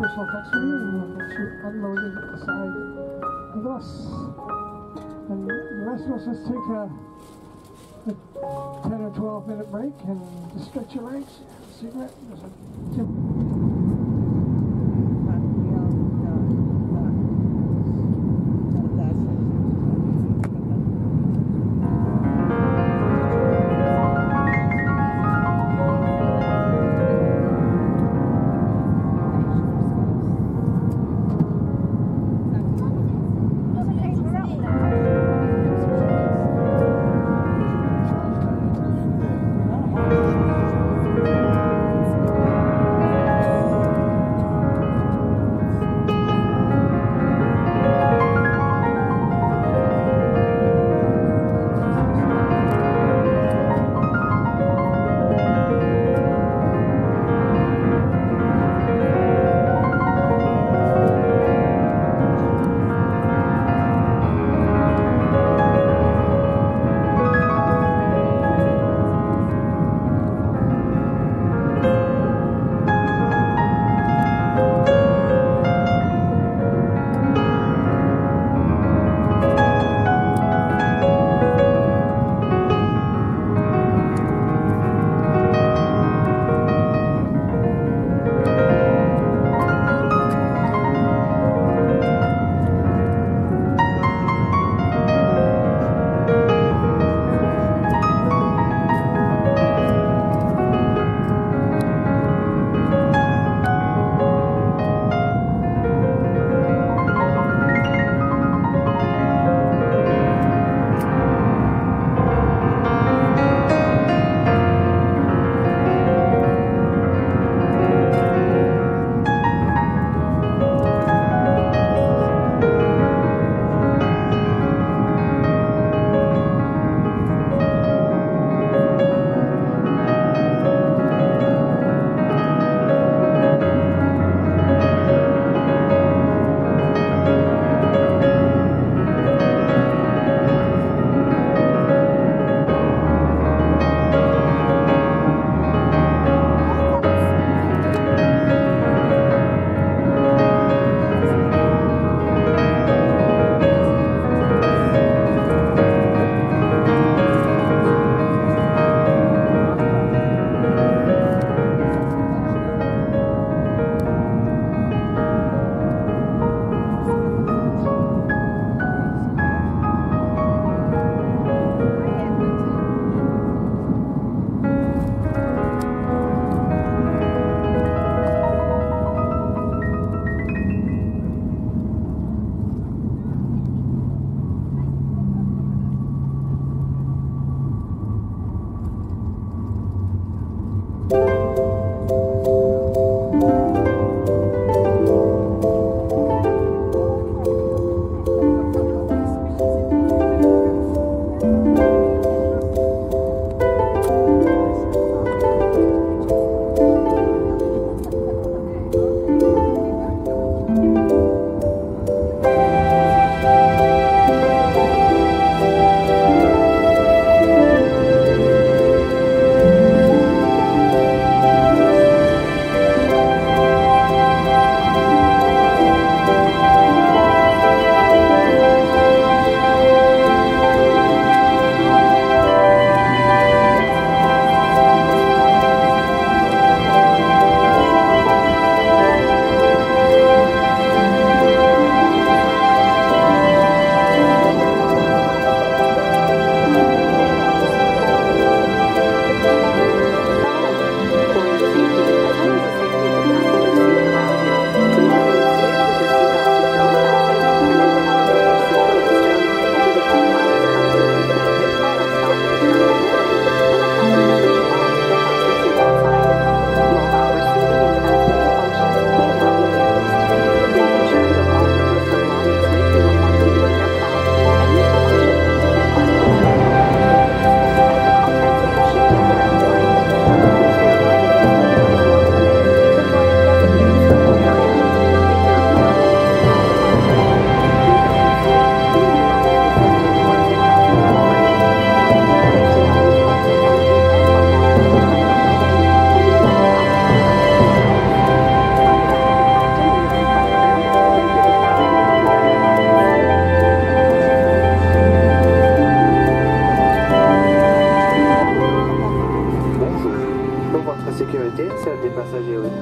personal effects for you, and we'll get you unloaded at the side of the bus. And the rest of us, let's take a 10 or 12 minute break and just stretch your legs. Cigarette. There's a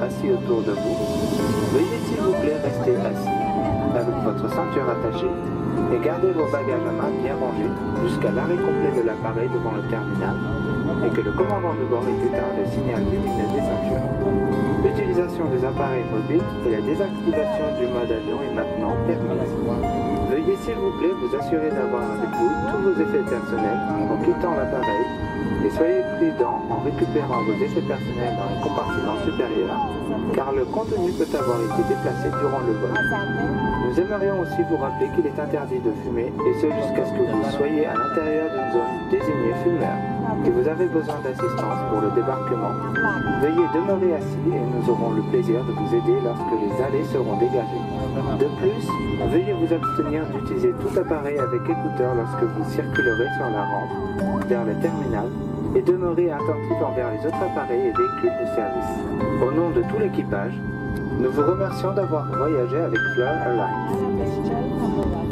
assis autour de vous, veuillez s'il vous plaît rester assis avec votre ceinture attachée et gardez vos bagages à main bien rangés jusqu'à l'arrêt complet de l'appareil devant le terminal et que le commandant de bord ait éteint le signal lumineux des ceintures. L'utilisation des appareils mobiles et la désactivation du mode avion est maintenant permise. Veuillez s'il vous plaît vous assurer d'avoir avec vous tous vos effets personnels en quittant l'appareil et soyez prudent en récupérant vos effets personnels dans les compartiments supérieurs car le contenu peut avoir été déplacé durant le vol. Nous aimerions aussi vous rappeler qu'il est interdit de fumer et ce jusqu'à ce que vous soyez à l'intérieur d'une zone désignée fumeur et vous avez besoin d'assistance pour le débarquement. Veuillez demeurer assis et nous aurons le plaisir de vous aider lorsque les allées seront dégagées. De plus, veuillez vous abstenir d'utiliser tout appareil avec écouteurs lorsque vous circulerez sur la rampe vers le terminal et demeurez attentif envers les autres appareils et véhicules de service. Au nom de tout l'équipage, nous vous remercions d'avoir voyagé avec Fleur Airlines.